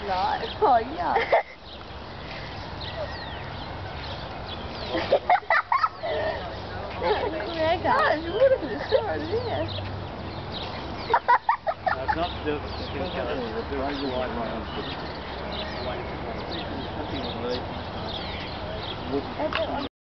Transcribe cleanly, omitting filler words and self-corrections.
not. Oh, yeah. Gosh, what if it started this? It's not to do with the skin colour, it's the right one.